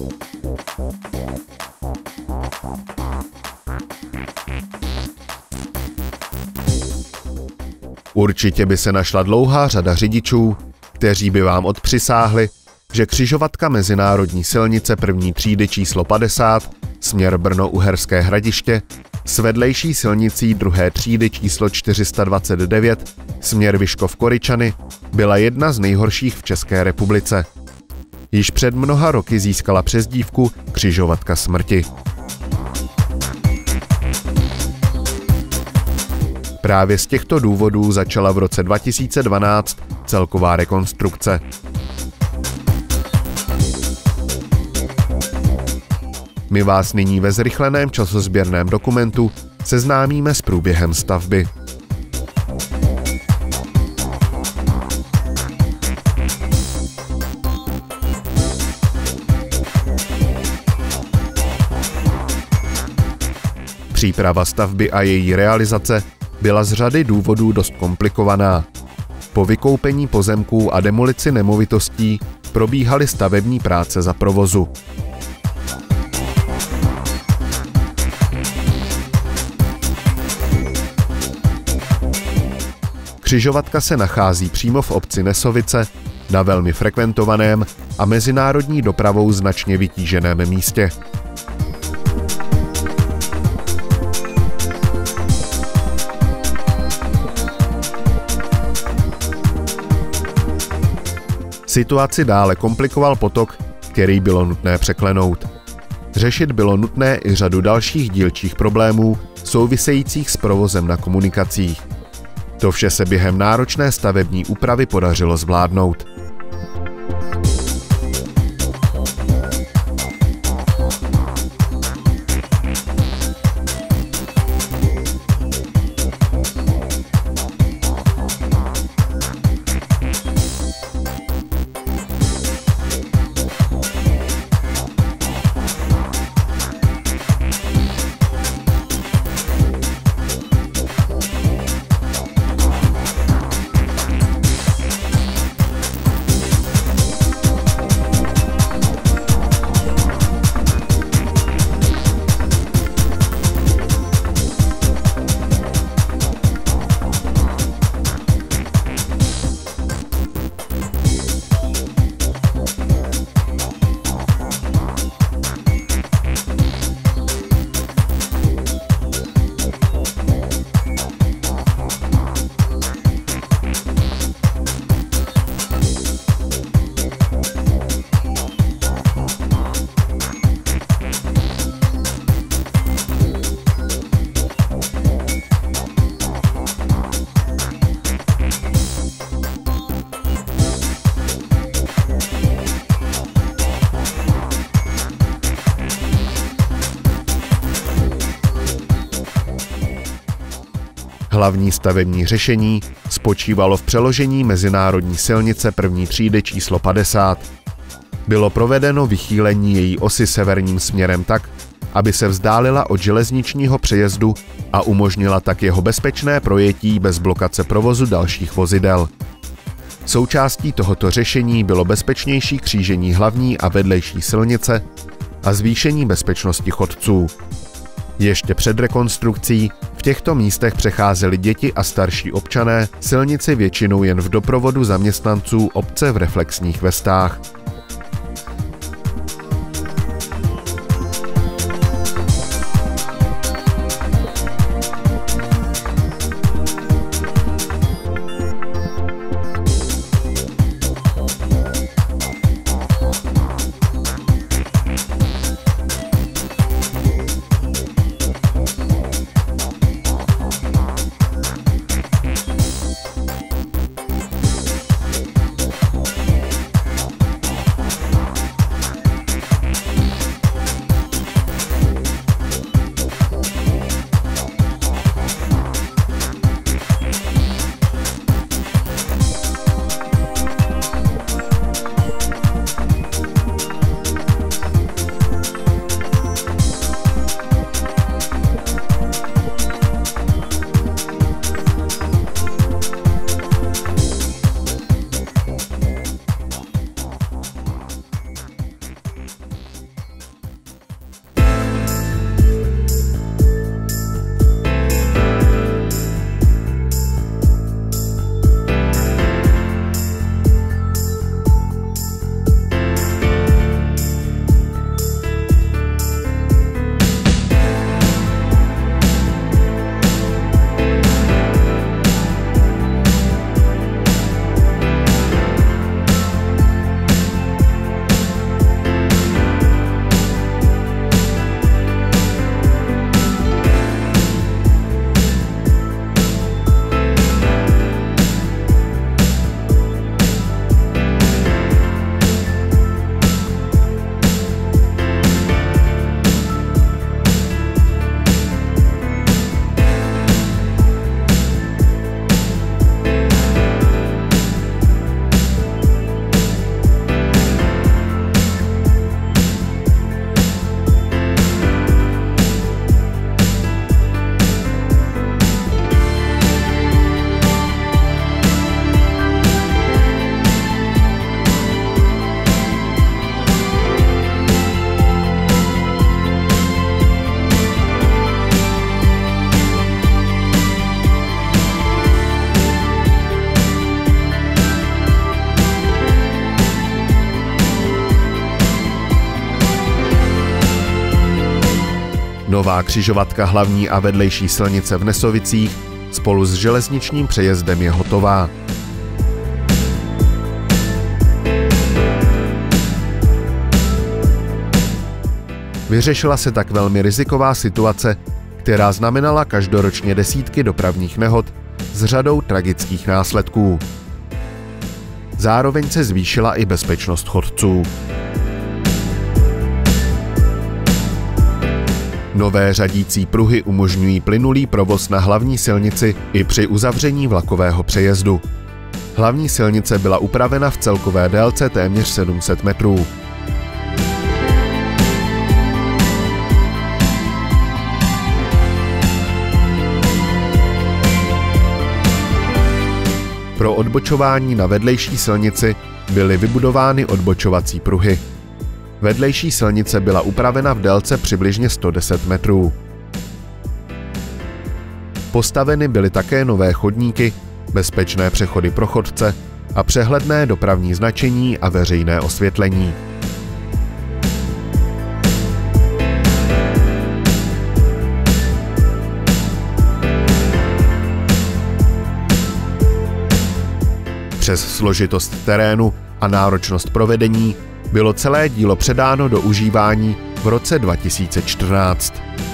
Určitě by se našla dlouhá řada řidičů, kteří by vám odpřisáhli, že křižovatka mezinárodní silnice první třídy číslo 50, směr Brno-Uherské Hradiště, s vedlejší silnicí druhé třídy číslo 429, směr Vyškov-Koryčany, byla jedna z nejhorších v České republice. Již před mnoha roky získala přezdívku křižovatka smrti. Právě z těchto důvodů začala v roce 2012 celková rekonstrukce. My vás nyní ve zrychleném časozběrném dokumentu seznámíme s průběhem stavby. Příprava stavby a její realizace byla z řady důvodů dost komplikovaná. Po vykoupení pozemků a demolici nemovitostí probíhaly stavební práce za provozu. Křižovatka se nachází přímo v obci Nesovice, na velmi frekventovaném a mezinárodní dopravou značně vytíženém místě. Situaci dále komplikoval potok, který bylo nutné překlenout. Řešit bylo nutné i řadu dalších dílčích problémů souvisejících s provozem na komunikacích. To vše se během náročné stavební úpravy podařilo zvládnout. Hlavní stavební řešení spočívalo v přeložení mezinárodní silnice první třídy číslo 50. Bylo provedeno vychýlení její osy severním směrem tak, aby se vzdálila od železničního přejezdu a umožnila tak jeho bezpečné projetí bez blokace provozu dalších vozidel. Součástí tohoto řešení bylo bezpečnější křížení hlavní a vedlejší silnice a zvýšení bezpečnosti chodců. Ještě před rekonstrukcí v těchto místech přecházeli děti a starší občané silnici většinou jen v doprovodu zaměstnanců obce v reflexních vestách. Nová křižovatka hlavní a vedlejší silnice v Nesovicích spolu s železničním přejezdem je hotová. Vyřešila se tak velmi riziková situace, která znamenala každoročně desítky dopravních nehod s řadou tragických následků. Zároveň se zvýšila i bezpečnost chodců. Nové řadící pruhy umožňují plynulý provoz na hlavní silnici i při uzavření vlakového přejezdu. Hlavní silnice byla upravena v celkové délce téměř 700 metrů. Pro odbočování na vedlejší silnici byly vybudovány odbočovací pruhy. Vedlejší silnice byla upravena v délce přibližně 110 metrů. Postaveny byly také nové chodníky, bezpečné přechody pro chodce a přehledné dopravní značení a veřejné osvětlení. Přes složitost terénu a náročnost provedení bylo celé dílo předáno do užívání v roce 2014.